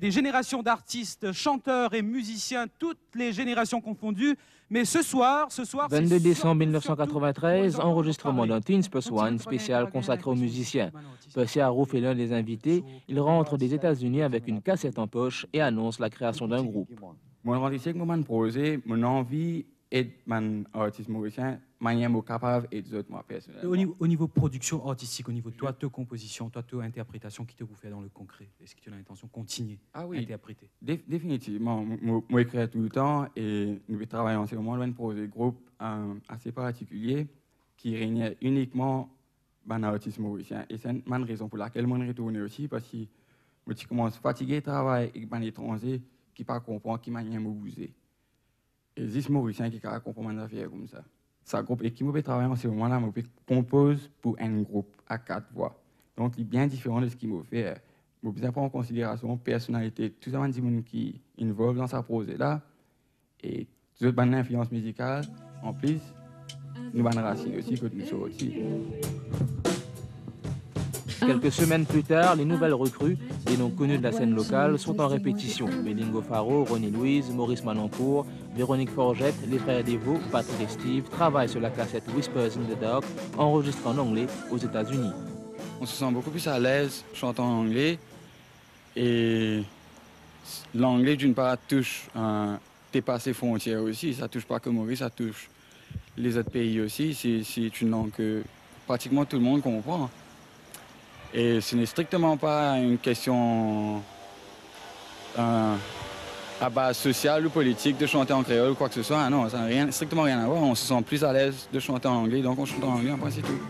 des générations d'artistes, chanteurs et musiciens, toutes les générations confondues. Mais ce soir... 22 décembre 1993, enregistrement d'un Teens Plus One spécial consacré aux musiciens. Percy Arrouf est l'un des invités. Il rentre des États-Unis avec une cassette en poche et annonce la création d'un groupe. Mon artiste, mon projet, mon envie et mon artiste mauricien, manière capable et d'autres moi personnellement. Au niveau production artistique, au niveau de toi, ta composition, toi, ta interprétation, qui te vous fait dans le concret? Est-ce que tu as l'intention de continuer à interpréter? Définitivement. Moi, j'écris tout le temps et nous travaillons en ce moment dans un projet groupe assez particulier qui réunit uniquement les artistes mauriciens. Et c'est une raison pour laquelle je retourne aussi, parce que je commence à fatiguer le travail avec les étrangers qui ne comprennent pas qui manière me bouger. Et c'est Mauricien qui comprend mes affaires comme ça. Ce groupe, et qui me travaille en ce moment-là, me compose pour un groupe à 4 voix. Donc, il est bien différent de ce qu'il me fait. Je bien prendre en considération personnalité, tout ça, des gens qui involvent dans sa projet-là, et toute autres influence musicale, en plus, nous avons racines aussi, que nous sommes aussi. Quelques semaines plus tard, les nouvelles recrues, des noms connus de la scène locale, sont en répétition. Mélingo Faro, Ronnie Louise, Maurice Manoncourt, Véronique Forgette, les frères Devaux, Patrick et Steve travaillent sur la cassette Whispers in the Dark, enregistrée en anglais aux États-Unis. On se sent beaucoup plus à l'aise chantant en anglais. Et l'anglais, d'une part, touche dépasser frontières aussi. Ça touche pas que Maurice, ça touche les autres pays aussi. C'est une langue que pratiquement tout le monde comprend. Et ce n'est strictement pas une question à base sociale ou politique de chanter en créole ou quoi que ce soit. Non, ça n'a strictement rien à voir. On se sent plus à l'aise de chanter en anglais, donc on chante en anglais, après c'est tout.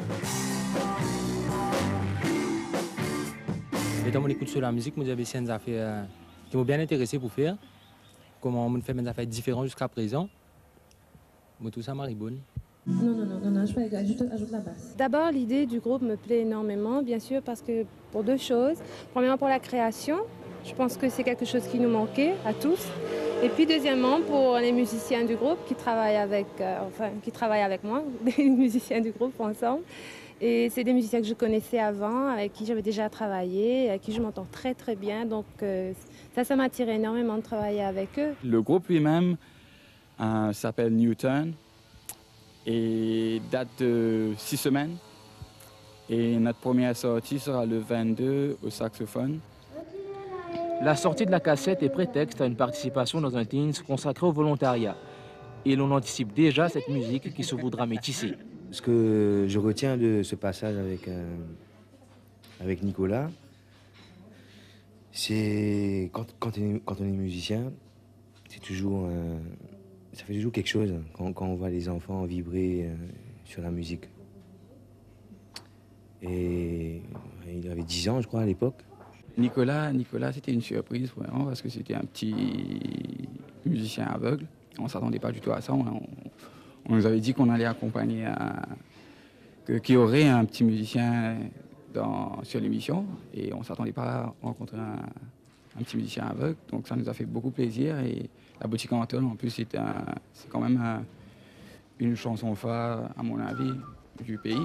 Et quand on écoute sur la musique, moi j'avais des affaires qui m'ont bien intéressé pour faire. Comment on fait des affaires différentes jusqu'à présent. Moi tout ça m'arrive bonne. Non, je ajoute la basse. D'abord, l'idée du groupe me plaît énormément, bien sûr, parce que pour deux choses. Premièrement, pour la création, je pense que c'est quelque chose qui nous manquait à tous. Et puis, deuxièmement, pour les musiciens du groupe qui travaillent avec moi, des musiciens du groupe ensemble. Et c'est des musiciens que je connaissais avant, avec qui j'avais déjà travaillé, avec qui je m'entends très très bien. Donc ça m'attire énormément de travailler avec eux. Le groupe lui-même s'appelle Newton. Et date de 6 semaines. Et notre première sortie sera le 22 au saxophone. La sortie de la cassette est prétexte à une participation dans un Teens consacré au volontariat. Et l'on anticipe déjà cette musique qui se voudra métissée. Ce que je retiens de ce passage avec Nicolas, c'est quand on est musicien, c'est toujours... ça fait toujours quelque chose quand on voit les enfants vibrer sur la musique. Et il avait 10 ans, je crois, à l'époque. Nicolas, c'était une surprise, vraiment, parce que c'était un petit musicien aveugle. On ne s'attendait pas du tout à ça. On nous avait dit qu'on allait accompagner, qu'il y aurait un petit musicien sur l'émission. Et on ne s'attendait pas à rencontrer un petit musicien aveugle. Donc ça nous a fait beaucoup plaisir. Et la boutique Anton, en plus, c'est quand même une chanson phare, à mon avis, du pays.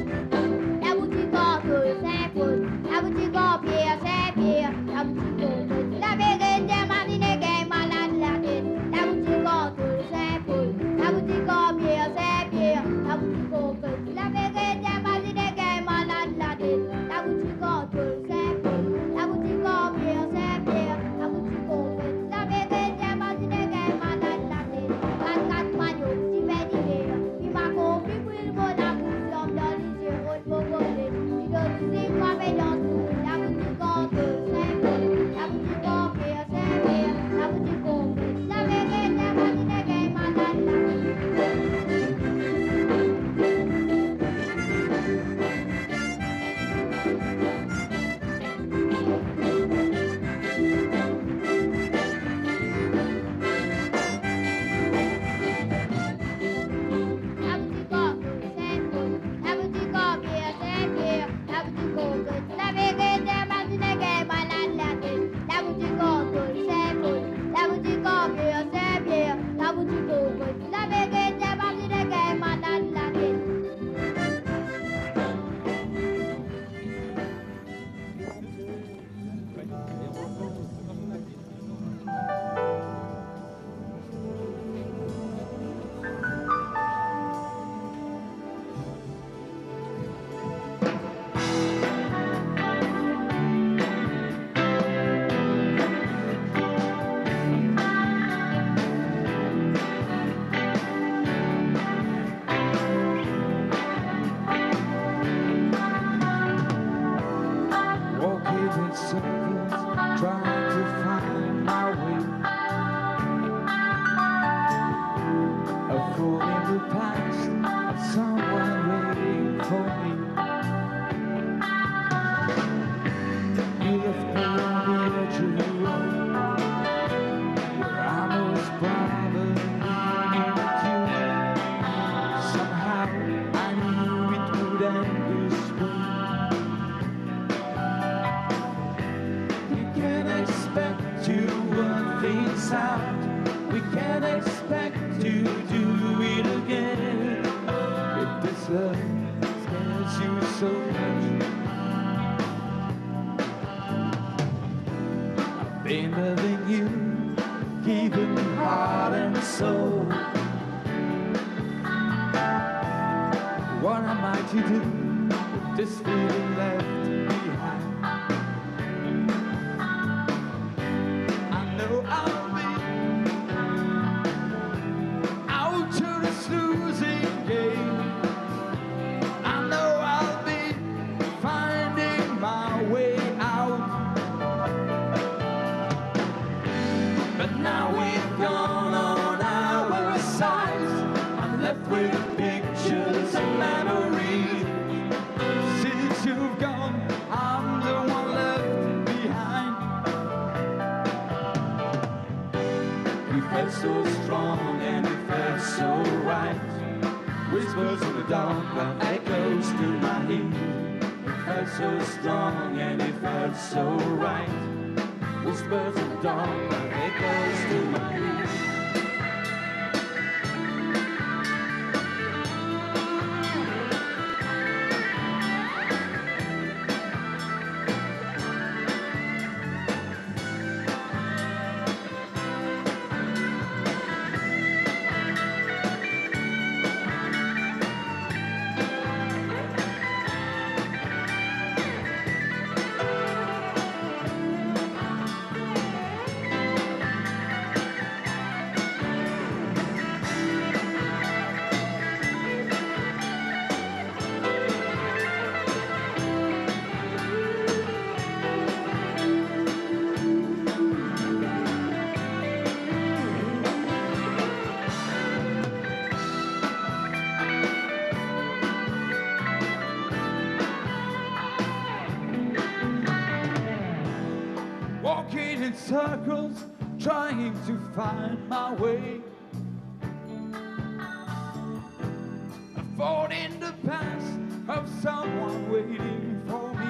La boutique in circles, trying to find my way. A fool in the past, someone waiting for me. You left me on the edge of the road, where I was probably leaning you. Somehow I knew it would end this way. We can't expect to work things out. We can't expect to do it again. If this love scares you so much, I've been loving you, giving heart and soul. What am I to do with this feeling left behind? I know I'll be out to this losing game. I know I'll be finding my way out. But now we've gone on our sides. I'm left with pictures and memories. Since you've gone, I'm the one left behind. We felt so strong and it felt so right. Whispers in the dark like echoes to my ears. It felt so strong and it felt so right. Whispers in the dark like echoes to my ears. Walking in circles, trying to find my way. I fought in the past of someone waiting for me.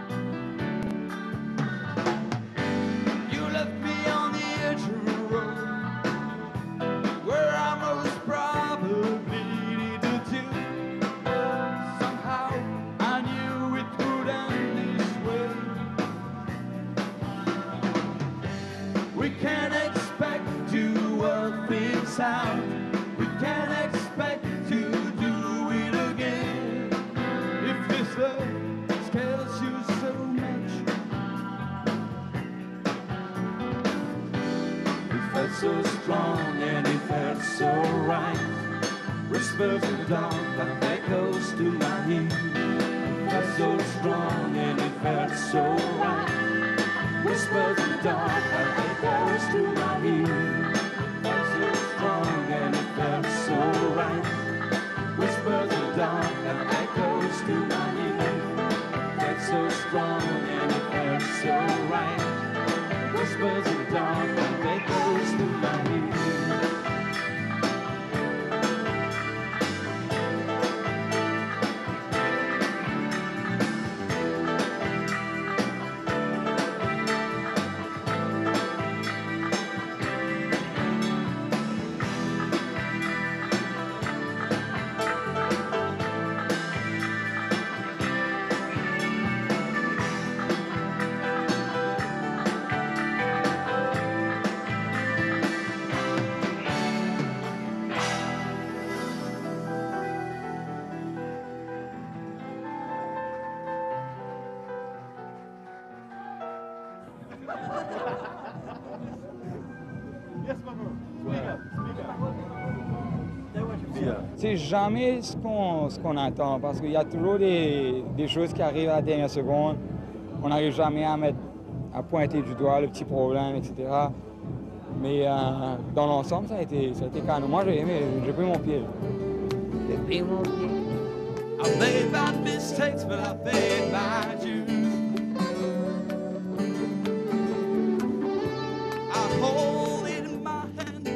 You left me on the edge of the road, where I most probably needed you. Somehow I knew it would end this way. We can't expect to work things out. We can't expect to do it again. If this love scares you so much, it felt so strong and it felt so right. Whispers in the dark like echoes to my ears. It felt so strong and it felt so right. Whispers in the dark like echoes to my ears. Felt so strong and it felt so right. Whispers in the dark like echoes to my ears. Felt so strong and it felt so right. Whispers in the dark like echoes to my ears. C'est jamais ce qu'on attend parce qu'il y a toujours des choses qui arrivent à la dernière seconde. on n'arrive jamais à pointer du doigt le petit problème, etc. Mais dans l'ensemble, ça a été calme. Moi, j'ai aimé, j'ai pris mon pied. J'ai pris mon pied. I made my mistakes, but I paid my dues. I hold it in my hand.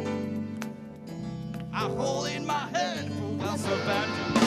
I hold it in my hand. That's a bad news.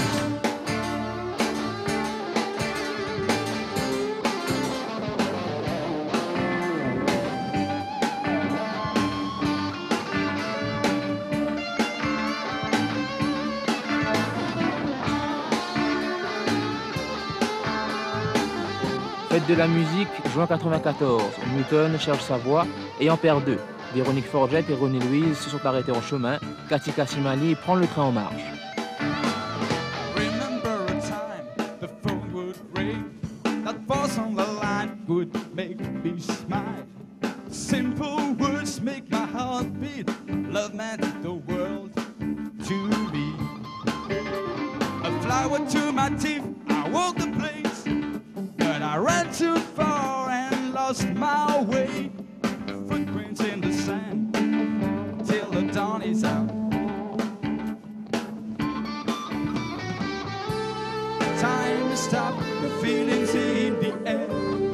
Fête de la musique, juin 94. Newton cherche sa voix et en perd deux. Véronique Forget et Ronnie Louise se sont arrêtés en chemin. Cathy Cassimali prend le train en marche. Remember a time the phone would ring. That voice on the line would make me smile. Simple words make my heart beat. Love meant the world to me. A flower to my teeth, I walked the place. But I ran too far and lost my way. Footprints in the sand till the dawn is out. Time to stop, the feelings in the air.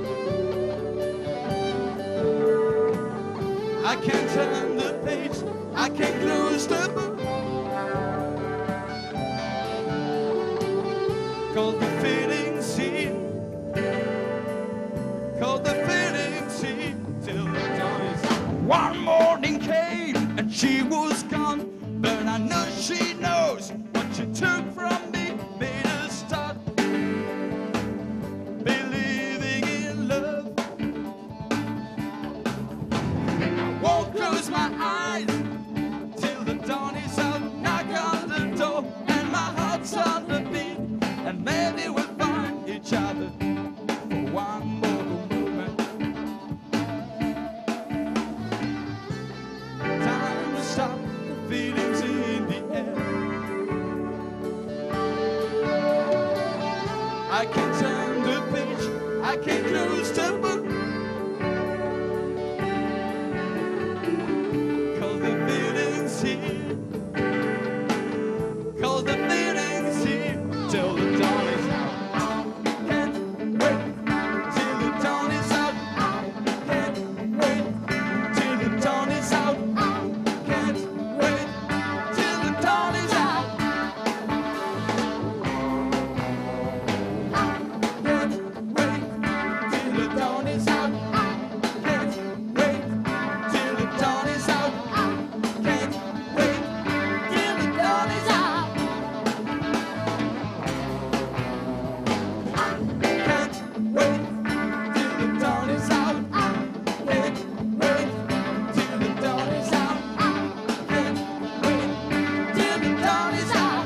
I can't turn the page, I can't close the book. 'Cause the feelings in, 'cause the feelings in till the dawn is out. One morning came and she was gone, but I know she knows what she took from me. Made her start believing in love. I won't close my eyes till the dawn is out. Knock on the door and my heart's on the beat, and maybe we'll find each other for one more moment. Time to stop, the feelings in the air. I can turn the page, I can close the book. 'Cause the feelings here, 'cause the feelings here till the dawn is out. Can't wait till the dawn is out. Can't wait till the dawn is out. Can't wait till the dawn is out. Can't wait till the dawn is out. Can't wait till the dawn is out. Can't wait till the dawn is out. Can't wait till the dawn is out. Can't wait till the dawn is out. Can't wait till the dawn is out.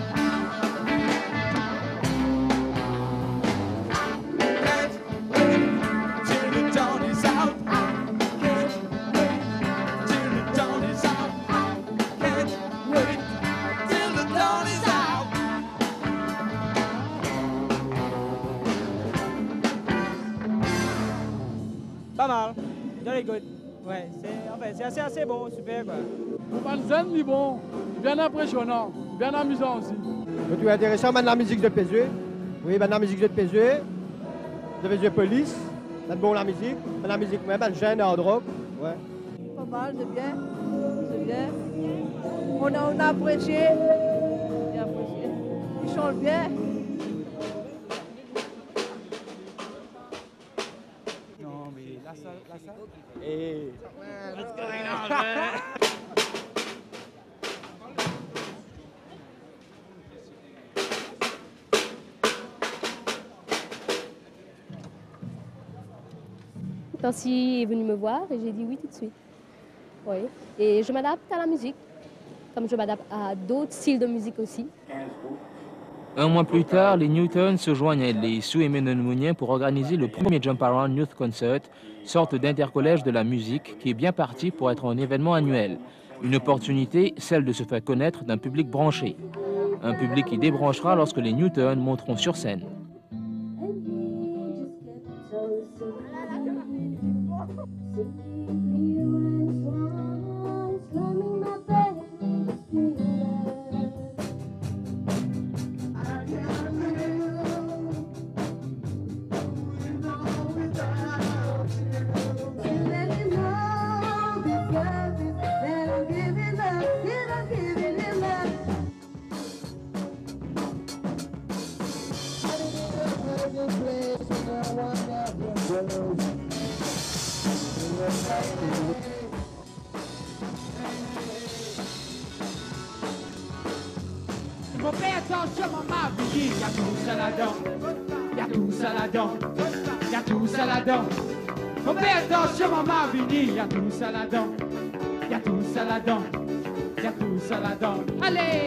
Can't wait till the dawn is out. Can't wait till the dawn is out. Can't wait till the dawn is out. Pas mal, very good. Ouais, c'est assez bon, super quoi. Van il est bon, bien impressionnant, bien amusant aussi. Je trouve intéressant, la musique de Pézué. Oui, la musique de Pézué, de Pézué Police. C'est bon la musique même, elle gêne hard rock. Ouais. Pas mal, c'est bien. C'est bien. On a apprécié. Ils chantent bien. Non, mais la salle. Et... Tancy est venu me voir et j'ai dit oui tout de suite. Oui. Et je m'adapte à la musique, comme je m'adapte à d'autres styles de musique aussi. Un mois plus tard, les Newtons se joignent à les Sous et Menon Mounien pour organiser le premier Jump Around Youth Concert, sorte d'intercollège de la musique qui est bien parti pour être un événement annuel. Une opportunité, celle de se faire connaître d'un public branché. Un public qui débranchera lorsque les Newtons monteront sur scène. Mon père, attention, maman, Vicky, y'a tout ça là-dedans. Y'a tout ça là-dedans. Y'a tout ça là-dedans. Mon père, attention, maman, Vicky, y'a tout ça là-dedans. Y'a tout ça là-dedans. Y'a tout ça là-dedans. Allez!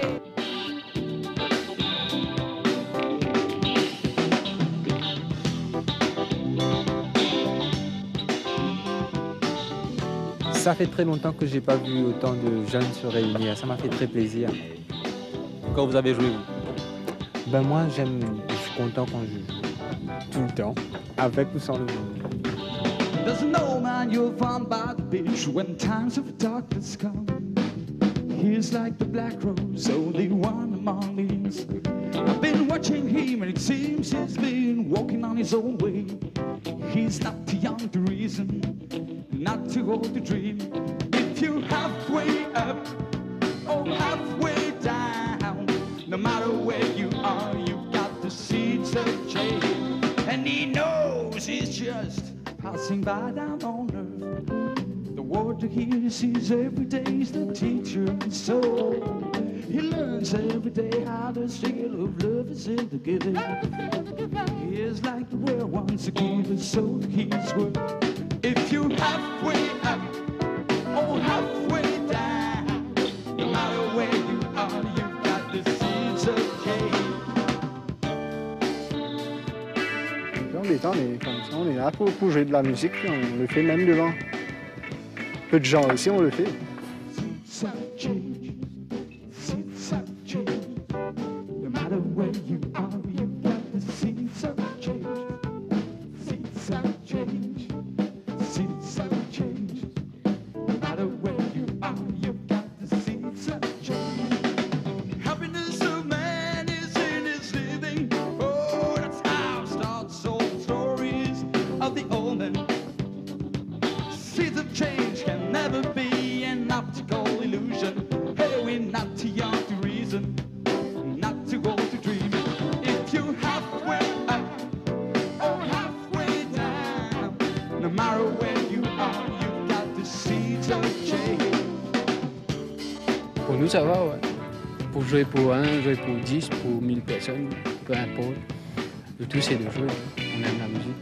Ça fait très longtemps que j'ai pas vu autant de jeunes se réunir. Ça m'a fait très plaisir. Quand vous avez joué, vous? Ben moi, je suis content quand je joue. Tout le temps, avec ou sans le monde. There's an old man you'll find by the beach when times of darkness come. He's like the black rose, only one among these. I've been watching him and it seems he's been walking on his own way. He's not too young to reason, not too old to dream. If you're halfway up or halfway down, no matter where you are, you've got the seeds of change. And he knows he's just passing by down on earth. The water he sees every day is the teacher, so he learns every day how the skill of love is in the giving. He is like the rare ones who give his soul his word. If you're halfway up or halfway down, no matter where you are, you've got the seeds of change. Dans les temps, on est comme ça, on est là pour jouer de la musique, puis on le fait même devant peu de gens ici, on le fait. Pour nous, ça va, ouais. Pour jouer pour 1, jouer pour 10, pour 1000 personnes, peu importe. Le tout, c'est de jouer. On aime la musique.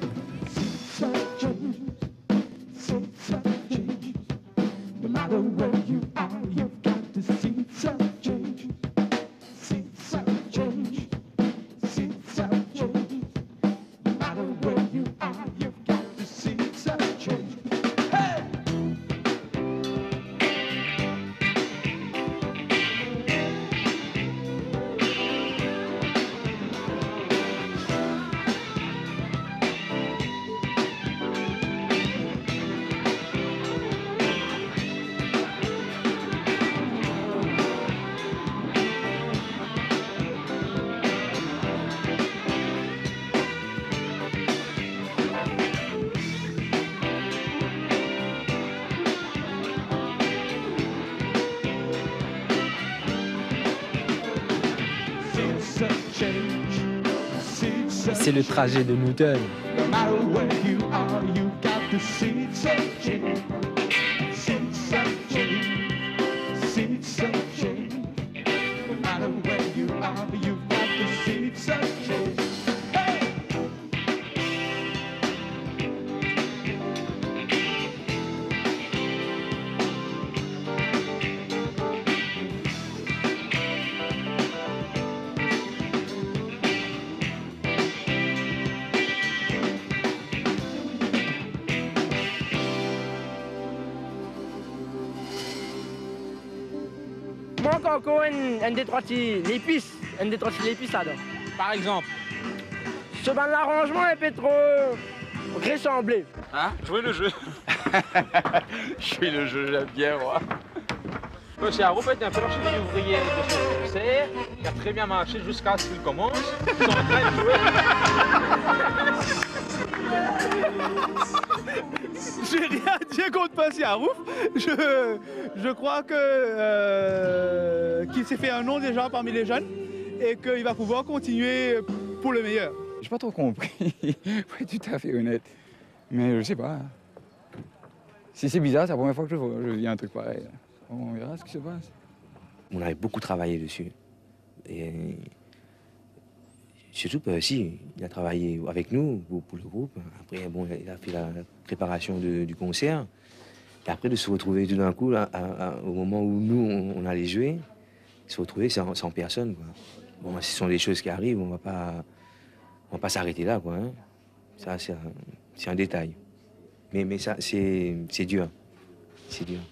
C'est le trajet de Newton. Manque encore un des trois l'épice, là-dedans. Par exemple, ce ban l'arrangement est un peu trop ressembler. Hein? Jouer le jeu. Je suis le jeu, j'aime bien, moi. C'est un fait un peu l'archive ouvrier de ce concert, qui a très bien marché jusqu'à ce qu'il commence. Ils sont en train de jouer. J'ai rien dit contre Passy Arouf. Je crois que qu'il s'est fait un nom déjà parmi les jeunes et qu'il va pouvoir continuer pour le meilleur. J'ai pas trop compris, pour être tout à fait honnête. Mais je sais pas. Si c'est bizarre, c'est la première fois que je vis un truc pareil. On verra ce qui se passe. On avait beaucoup travaillé dessus. Et surtout, si, il a travaillé avec nous pour le groupe. Après, bon, il a fait la préparation du concert. Et après, de se retrouver tout d'un coup, là, au moment où nous, on allait jouer, se retrouver sans personne, quoi. Bon, ce sont des choses qui arrivent, on va pas s'arrêter là, quoi. Hein. Ça, c'est un détail. Mais ça, c'est dur. C'est dur.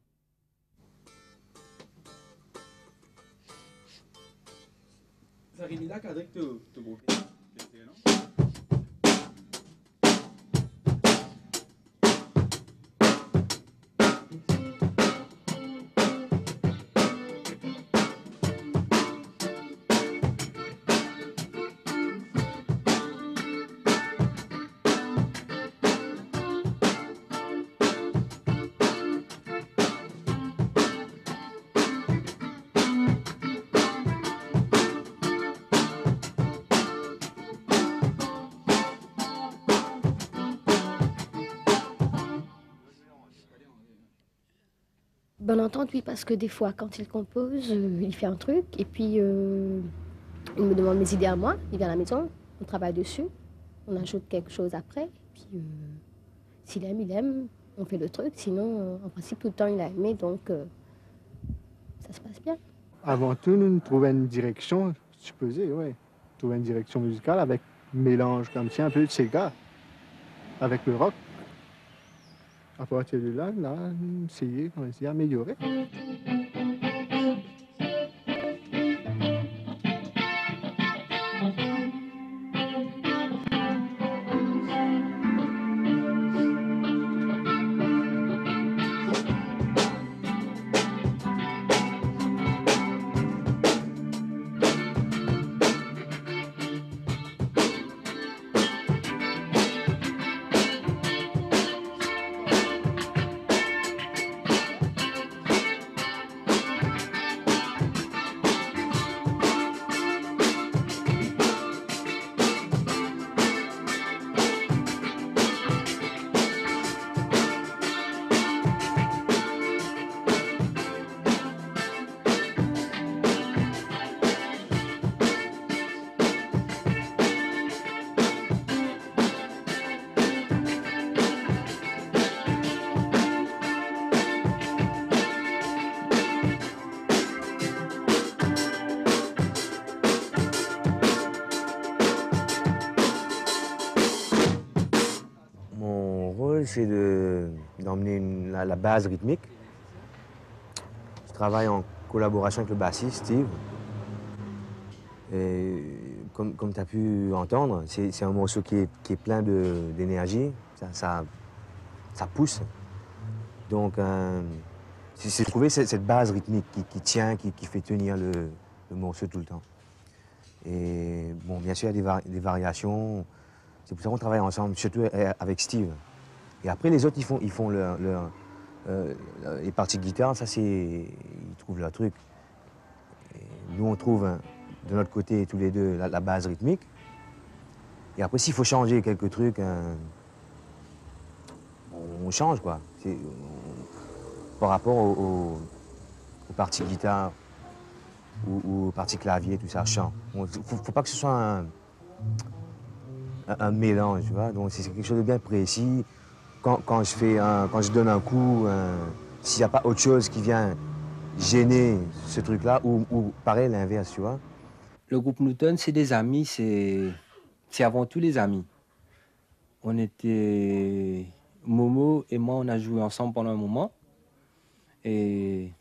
Bonne entente, oui, parce que des fois, quand il compose, il fait un truc, et puis il me demande mes idées à moi, il vient à la maison, on travaille dessus, on ajoute quelque chose après, et puis s'il aime, il aime, on fait le truc, sinon, en principe, tout le temps, il a aimé, donc ça se passe bien. Avant tout, nous trouvons une direction, supposée, oui. Trouver une direction musicale avec mélange comme ça, un peu de Sega, avec le rock. À partir de là, on a essayé d'améliorer. C'est d'emmener la base rythmique. Je travaille en collaboration avec le bassiste, Steve. Et comme tu as pu entendre, c'est un morceau qui est plein d'énergie. Ça pousse. Donc, c'est trouver cette base rythmique qui tient, qui fait tenir le morceau tout le temps. Et bon, bien sûr, il y a des variations. C'est pour ça qu'on travaille ensemble, surtout avec Steve. Et après, les autres, ils font les parties de guitare, ça, ils trouvent leur truc. Et nous, on trouve, de notre côté, tous les deux, la base rythmique. Et après, s'il faut changer quelques trucs, on change, quoi. Par rapport aux parties guitare ou aux parties clavier, tout ça, chant. Faut pas que ce soit un mélange, tu vois. Donc, c'est quelque chose de bien précis. Quand je donne un coup, s'il n'y a pas autre chose qui vient gêner ce truc-là, ou pareil, l'inverse, tu vois. Le groupe Newton, c'est des amis, c'est avant tout les amis. On était... Momo et moi, on a joué ensemble pendant un moment. Et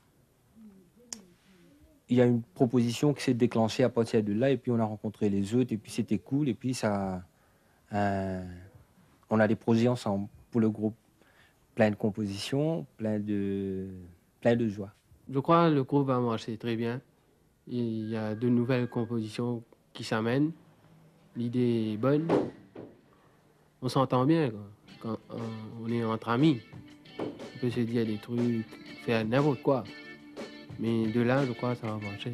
il y a une proposition qui s'est déclenchée à partir de là, et puis on a rencontré les autres, et puis c'était cool, et puis ça... on a des projets ensemble pour le groupe. Plein de compositions, plein de joie. Je crois que le groupe va marcher très bien. Il y a de nouvelles compositions qui s'amènent. L'idée est bonne. On s'entend bien, quoi. Quand on est entre amis. On peut se dire des trucs, faire n'importe quoi. Mais de là, je crois que ça va marcher.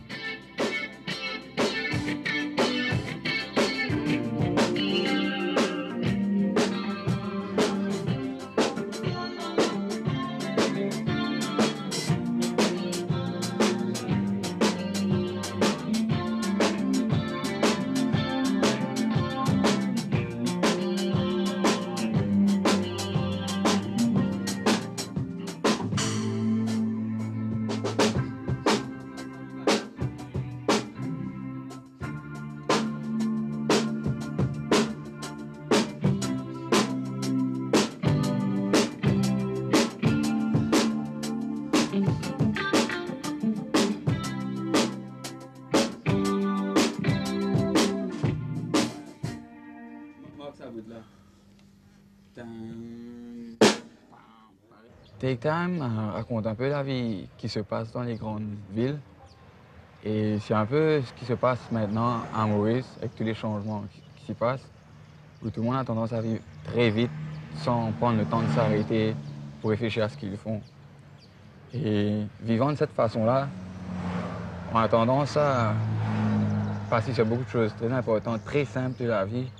Take Time raconte un peu la vie qui se passe dans les grandes villes. Et c'est un peu ce qui se passe maintenant à Maurice, avec tous les changements qui s'y passent, où tout le monde a tendance à vivre très vite, sans prendre le temps de s'arrêter pour réfléchir à ce qu'ils font. Et vivant de cette façon-là, on a tendance à passer sur beaucoup de choses très importantes, très simples de la vie.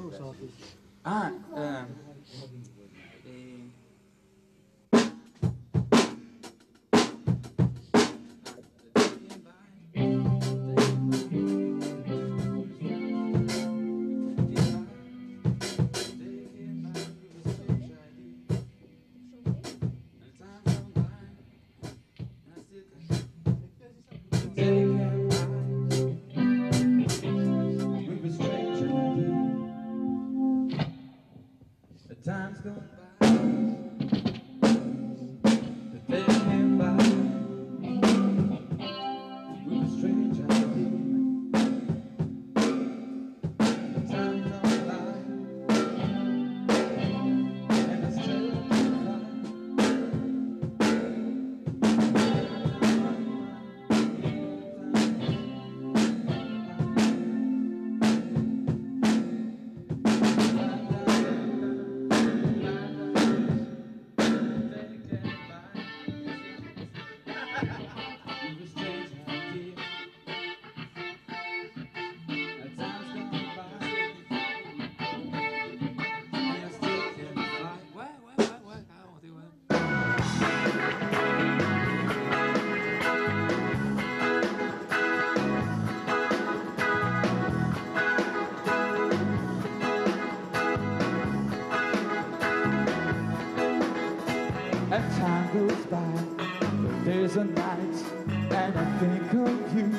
And time goes by, days and nights, and I think of you.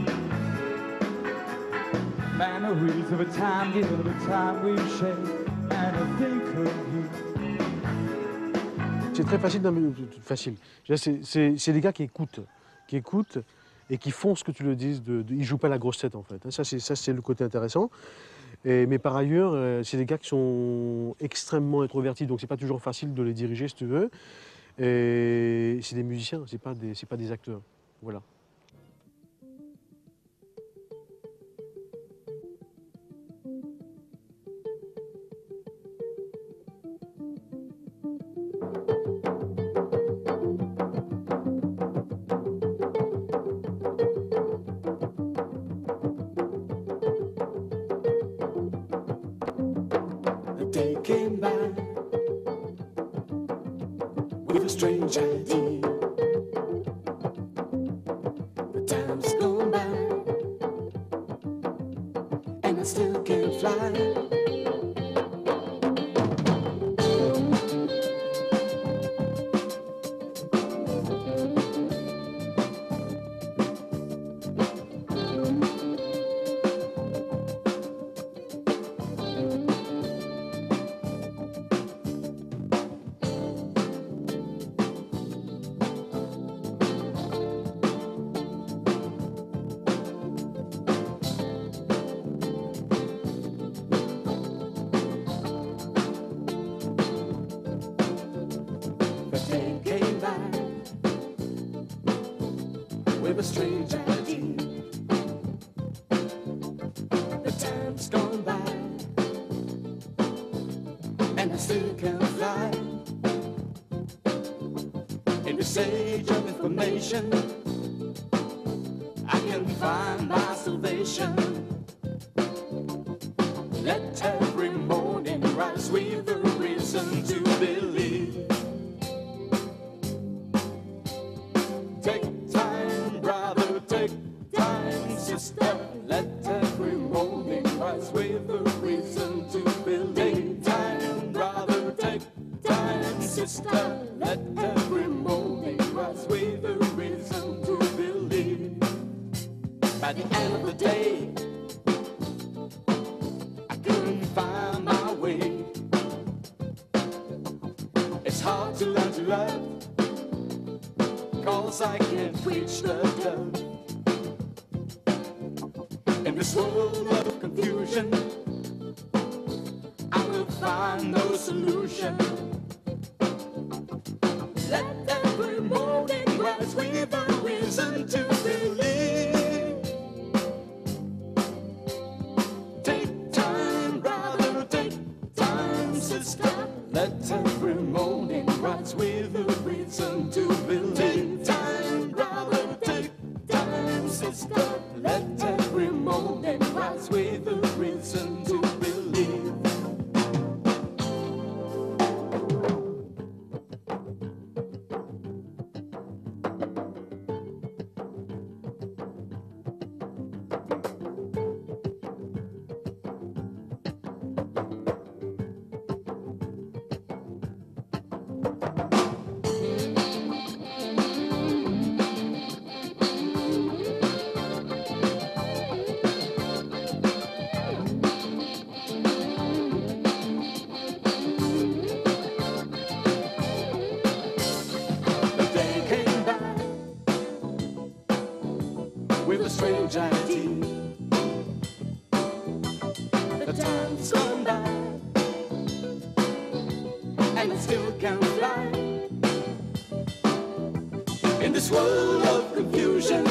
Memories of a time, of a time we shared, and I think of you. C'est très facile, facile. C'est des gars qui écoutent et qui font ce que tu le dises. Ils jouent pas la grosse tête en fait. Ça c'est le côté intéressant. Mais par ailleurs, c'est des gars qui sont extrêmement introvertis, donc c'est pas toujours facile de les diriger si tu veux. Et c'est des musiciens, c'est pas des acteurs. Voilà. Came by with a strange idea. The time's gone by, and I still can't fly. strange idea. The time's gone by, and I still can't fly. In this age of information, I can find my salvation. Let every morning rise with a reason to believe. Take time, brother, take time, sister. Let every morning rise with a reason to believe. Take time, brother, take time, sister. Let every morning rise with a reason to believe. By the end of the day, I couldn't find my way. It's hard to learn to love, 'cause I can't reach the dove. In this world of confusion, I will find no solution. Let every morning rise with a reason to believe. Take time, brother, take time, sister. Let every morning rise with a reason to believe. Take time, brother, take time, sister. Let every morning rise with a reason to believe. With a strange idea. The time's gone by, and I still can't fly. In this world of confusion,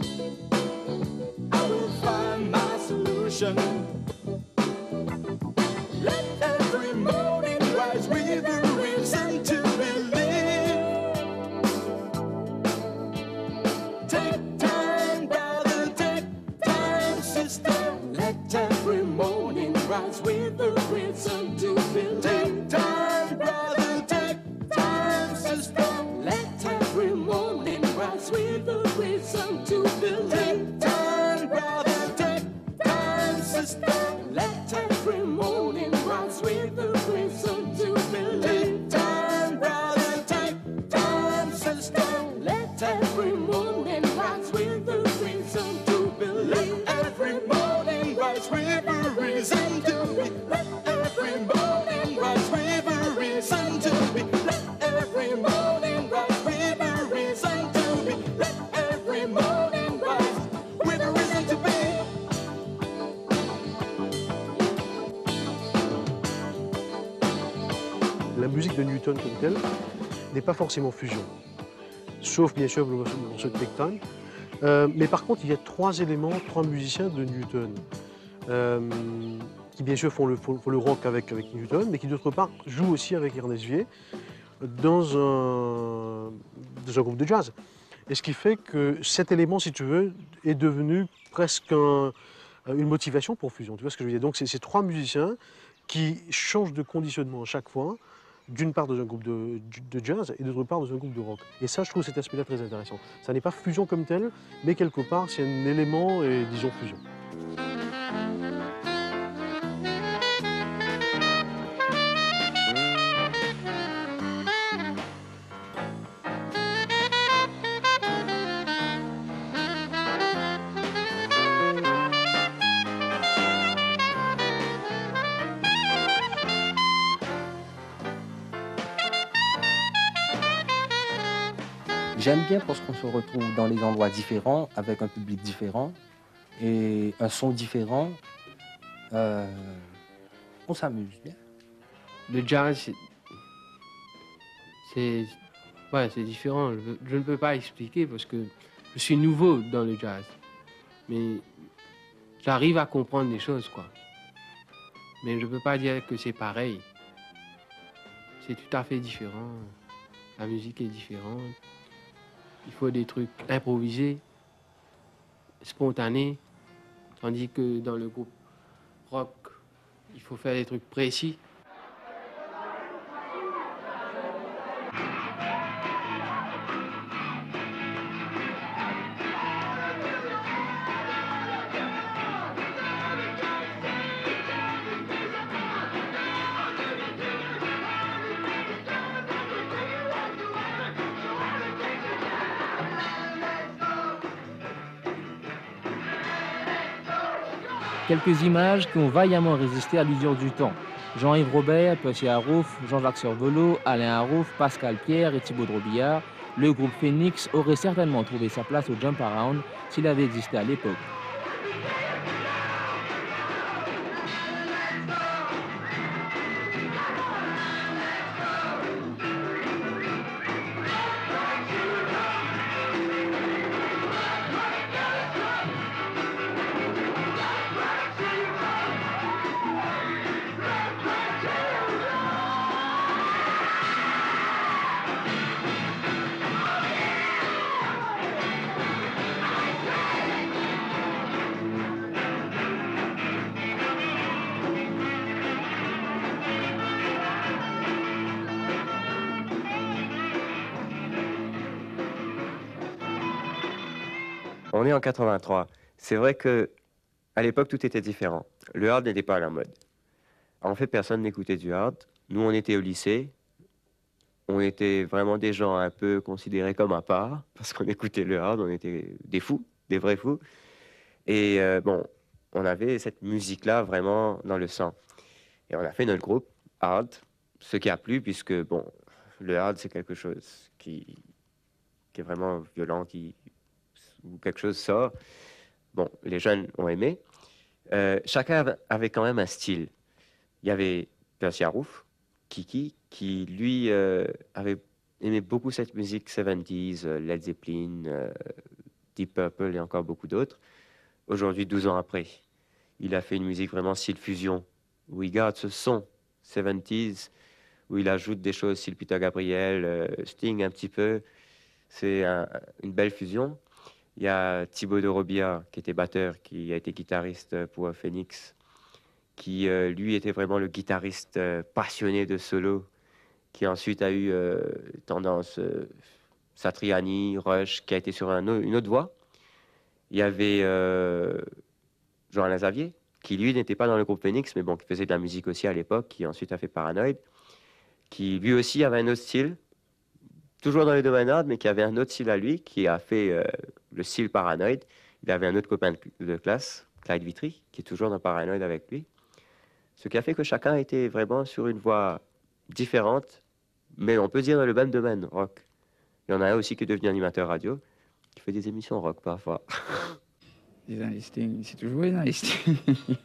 I will find my solution. Let every morning rise with a reason to believe. Take time, brother, take time, sister. Let every morning rise with a reason to believe. Take time, brother, take time, sister. Let every morning rise with a reason to believe. Take time, brother, take time, sister. Let every morning rise with a reason to believe. Take time, brother, take time, sister. Let every morning rise with a reason to believe. Let every morning rise with a reason to be. Let every morning rise with a reason to be. Let every morning rise with a reason to be. Let every morning rise with a reason to be. La musique de Newton comme telle n'est pas forcément fusion, sauf bien sûr le morceau de Take Time. Mais par contre, il y a trois éléments, trois musiciens de Newton, qui bien sûr font le rock avec Newton, mais qui d'autre part jouent aussi avec Ernest Vier dans un groupe de jazz. Et ce qui fait que cet élément, si tu veux, est devenu presque une motivation pour fusion. Tu vois ce que je veux dire? Donc c'est ces trois musiciens qui changent de conditionnement à chaque fois, d'une part dans un groupe de jazz et d'autre part dans un groupe de rock. Et ça, je trouve cet aspect-là très intéressant. Ça n'est pas fusion comme tel, mais quelque part, c'est un élément, et disons, fusion. J'aime bien parce qu'on se retrouve dans les endroits différents, avec un public différent et un son différent. On s'amuse bien. Le jazz, c'est différent. Je ne peux pas expliquer parce que Je suis nouveau dans le jazz, mais j'arrive à comprendre des choses, quoi. Mais je ne peux pas dire que c'est pareil. C'est tout à fait différent. La musique est différente. Il faut des trucs improvisés, spontanés, tandis que dans le groupe rock, il faut faire des trucs précis. Quelques images qui ont vaillamment résisté à l'usure du temps. Jean-Yves Robert, Percy Harouf, Jean-Jacques Servelot, Alain Harouf, Pascal Pierre et Thibaut de Robillard, le groupe Phoenix aurait certainement trouvé sa place au Jump Around s'il avait existé à l'époque. On est en 83. C'est vrai que à l'époque, tout était différent. Le hard n'était pas à la mode. En fait, personne n'écoutait du hard. Nous, on était au lycée. On était vraiment des gens un peu considérés comme à part, parce qu'on écoutait le hard, on était des fous, des vrais fous. Et bon, on avait cette musique-là vraiment dans le sang. Et on a fait notre groupe hard, ce qui a plu, puisque bon, le hard, c'est quelque chose qui est vraiment violent, où quelque chose sort. Bon, les jeunes ont aimé. Chacun avait quand même un style. Il y avait Percy Harouf, Kiki, qui lui avait aimé beaucoup cette musique 70s, Led Zeppelin, Deep Purple et encore beaucoup d'autres. Aujourd'hui, 12 ans après, il a fait une musique vraiment style fusion, où il garde ce son 70s, où il ajoute des choses style Peter Gabriel, Sting un petit peu. C'est une belle fusion. Il y a Thibaut de Robillard, qui était batteur, qui a été guitariste pour Phoenix, qui, lui, était vraiment le guitariste passionné de solo, qui ensuite a eu tendance Satriani, Rush, qui a été sur une autre voie. Il y avait Jean-Alain Xavier, qui, lui, n'était pas dans le groupe Phoenix, mais bon, qui faisait de la musique aussi à l'époque, qui ensuite a fait Paranoid, qui, lui aussi, avait un autre style, toujours dans les domaines hard, mais qui avait un autre style à lui, qui a fait le style Paranoid. Il avait un autre copain de classe, Clyde Vitry, qui est toujours dans Paranoid avec lui. Ce qui a fait que chacun était vraiment sur une voie différente, mais on peut dire dans le même domaine, rock. Il y en a un aussi qui est devenu animateur radio, qui fait des émissions rock parfois. Les listings, c'est toujours les listings.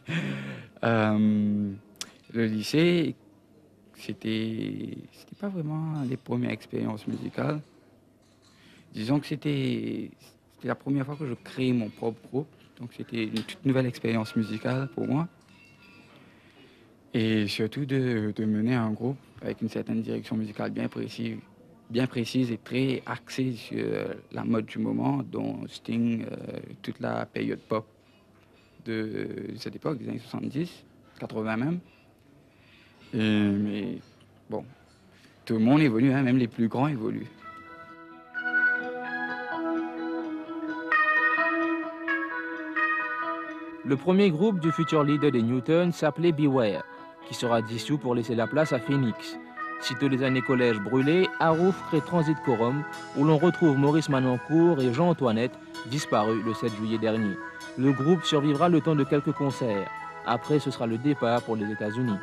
Le lycée, c'était pas vraiment les premières expériences musicales. Disons que c'était la première fois que je créais mon propre groupe, donc c'était une toute nouvelle expérience musicale pour moi. Et surtout de mener un groupe avec une certaine direction musicale bien précise et très axée sur la mode du moment, dont Sting, toute la période pop de cette époque, des années 70, 80 même. Mais bon, tout le monde évolue, hein, même les plus grands évoluent. Le premier groupe du futur leader des Newton s'appelait Beware, qui sera dissous pour laisser la place à Phoenix. Sitôt les années collège brûlées, Harouf crée Transit Quorum, où l'on retrouve Maurice Manoncourt et Jean-Antoinette, disparus le 7 juillet dernier. Le groupe survivra le temps de quelques concerts. Après, ce sera le départ pour les États-Unis.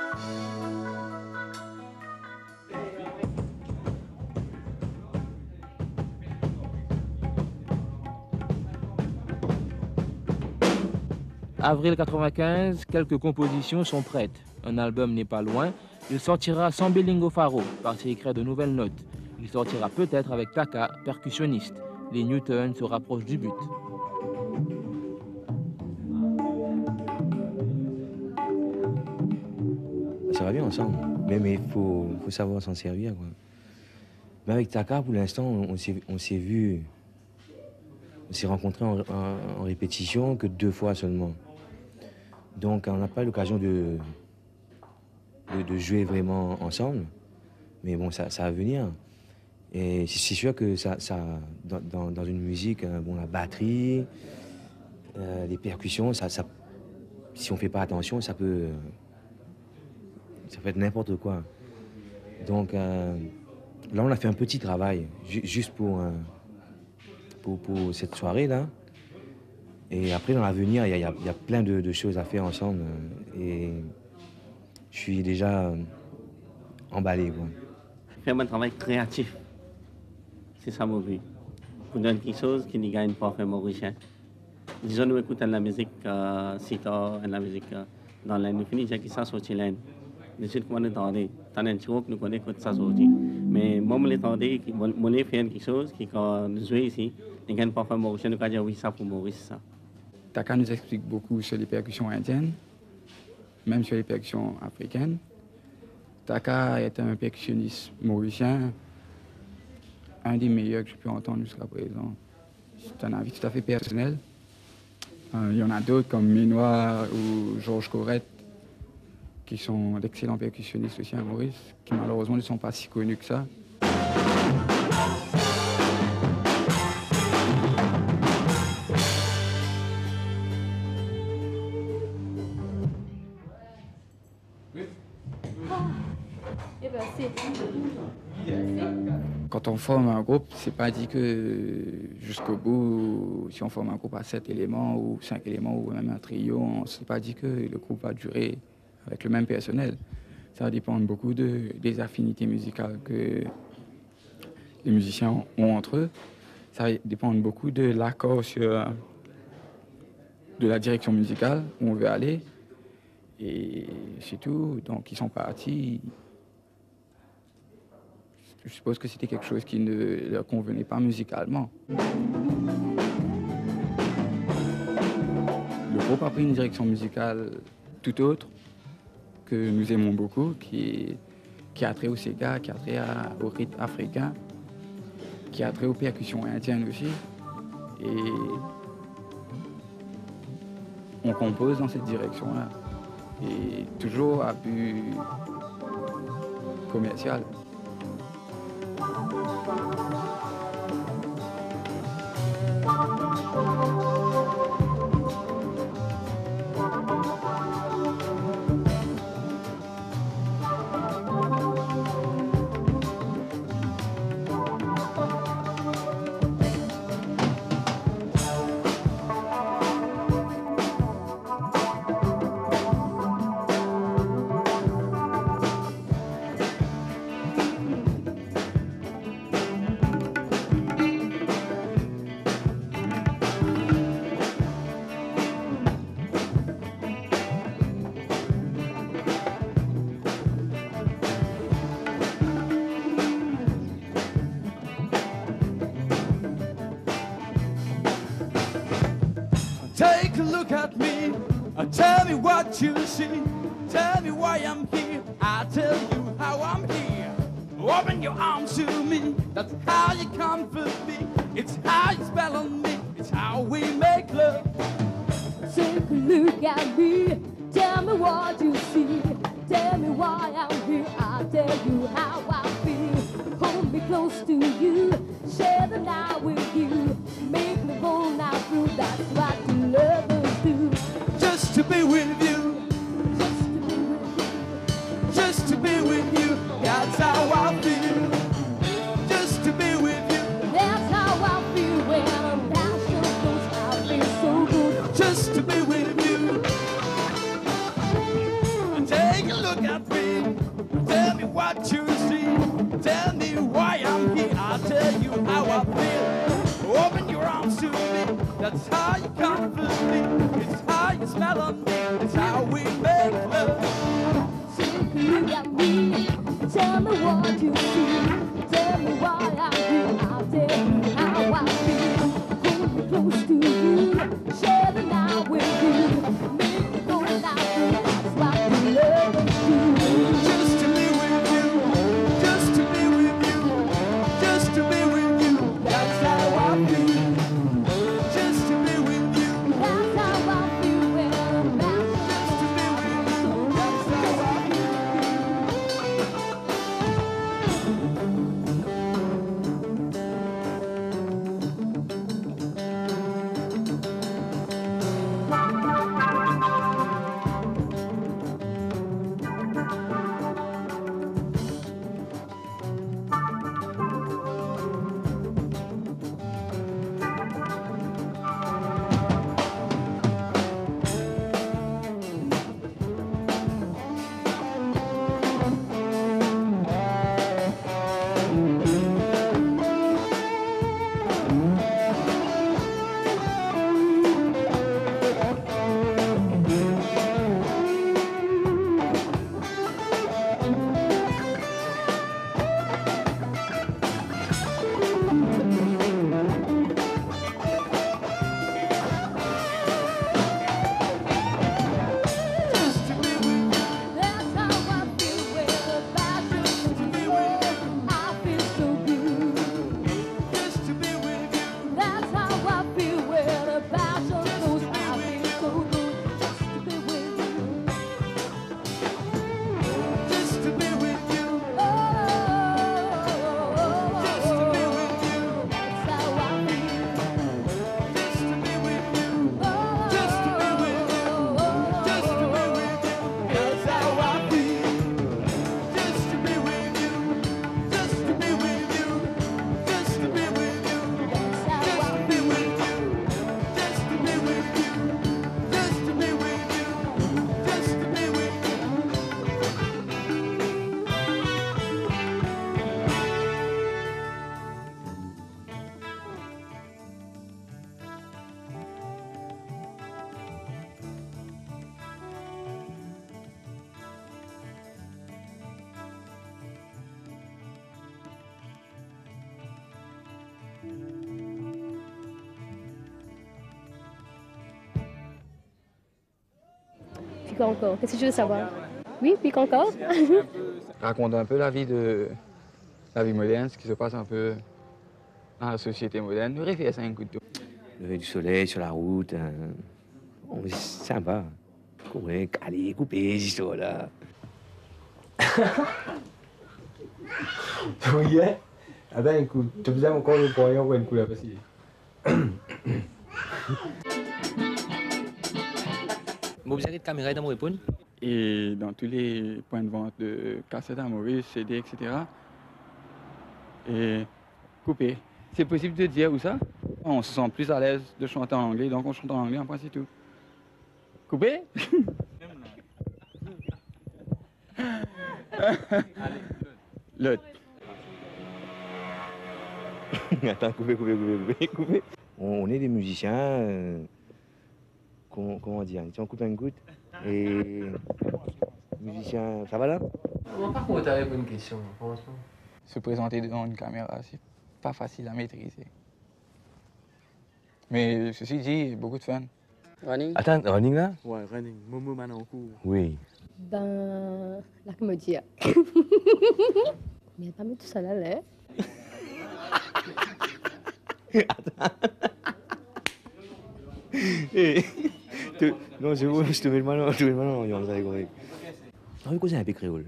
Avril 95, quelques compositions sont prêtes. Un album n'est pas loin. Il sortira sans Belingo Faro, parti écrire de nouvelles notes. Il sortira peut-être avec Taka, percussionniste. les Newton se rapprochent du but. Ça va bien ensemble, mais il faut savoir s'en servir, quoi. Mais avec Taka, pour l'instant, on s'est vu, on s'est rencontrés en répétition que 2 fois seulement. Donc on n'a pas eu l'occasion de jouer vraiment ensemble, mais bon, ça va venir. Et c'est sûr que dans une musique, bon, la batterie, les percussions, si on ne fait pas attention, ça peut être n'importe quoi. Donc là, on a fait un petit travail, juste pour cette soirée-là. Et après, dans l'avenir, il y a plein de choses à faire ensemble. Et je suis déjà emballé, quoi. Faire un travail créatif, c'est ça mon but. Pour donner quelque chose qui ne gagne pas faire mauricien. Disons, nous écoutons la musique sitar, la musique dans l'aine, nous finissons avec ça sur Chilène. Nous sommes comme nous attendons. Tant un truc, nous connaissons ça aujourd'hui. Mais moi, je l'attendais, mon fait quelque chose qui, quand nous jouons ici, ne gagne pas faire mauricien, nous disons oui, ça pour Maurice, ça. Taka nous explique beaucoup sur les percussions indiennes, même sur les percussions africaines. Taka est un percussionniste mauricien, un des meilleurs que j'ai pu entendre jusqu'à présent. C'est un avis tout à fait personnel. Il y en a d'autres comme Ménoir ou Georges Corrette, qui sont d'excellents percussionnistes aussi à Maurice, qui malheureusement ne sont pas si connus que ça. Quand on forme un groupe, c'est pas dit que jusqu'au bout, si on forme un groupe à 7 éléments ou 5 éléments ou même un trio, c'est pas dit que le groupe va durer avec le même personnel. Ça va dépendre beaucoup des affinités musicales que les musiciens ont entre eux. Ça va dépendre beaucoup de l'accord de la direction musicale où on veut aller. Et c'est tout. Donc ils sont partis. Je suppose que c'était quelque chose qui ne leur convenait pas musicalement. Le groupe a pris une direction musicale tout autre, que nous aimons beaucoup, qui a trait au Sega, qui a trait au rythme africain, qui a trait aux percussions indiennes aussi. Et on compose dans cette direction-là. Et toujours à but commercial. Take a look at me, tell me what you see, tell me why I'm here, I'll tell you how I'm here. Open your arms to me, that's how you comfort me, it's how you spell on me, it's how we make love. Take a look at me, tell me what you see, tell me why I'm here, I'll tell you how I feel. Hold me close to you, share the night with you, make me go now through, that's what lovers do. Just to be with you, just to be with you, that's how I feel. Just to be with you, that's how I feel when I'm passion goes, I feel so good. Just to be with you. Take a look at me, tell me what you see, tell me why I'm here, I'll tell you how I feel. Open your arms to me, that's how you comfort me, it's how you smell on me, it's how we make love. Take a look at me, tell me what you see, tell me why I'm here, I'll tell you how I feel. Puis quoi encore? Qu'est-ce que tu veux savoir? Oui, puis quoi encore? Raconte un peu la vie moderne, ce qui se passe un peu dans la société moderne. Nous réfléchissons un coup de tout. Lever du soleil sur la route, c'est sympa. Courir, caler, couper, ces histoires-là. Oui, hein? Ah ben, écoute, tu faisais encore le poignon pour une couleur aussi. Vous avez de caméra dans mon répondre? Et dans tous les points de vente de cassettes à Maurice, CD, etc. Et couper. C'est possible de dire où ça? On se sent plus à l'aise de chanter en anglais, donc on chante en anglais, un point c'est tout. Couper? L'autre. Attends, coupez. On est des musiciens, comment dire, on coupe un goutte et musiciens, ça va là? Par contre, t'avais une question, franchement. Se présenter devant une caméra, c'est pas facile à maîtriser. Mais ceci dit, beaucoup de fun. Running? Attends, running là? Ouais, running. Momo maintenant en cours. Oui. Ben, là que me dire. Mais pas mis tout ça là, là. Non, c'est bon, je te mets le malin, on va rigoler. On va causer un peu créole.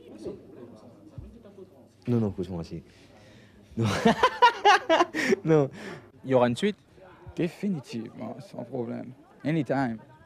Non, cause-moi aussi. Non. Non. Il y aura une suite? Définitivement, sans problème. Anytime.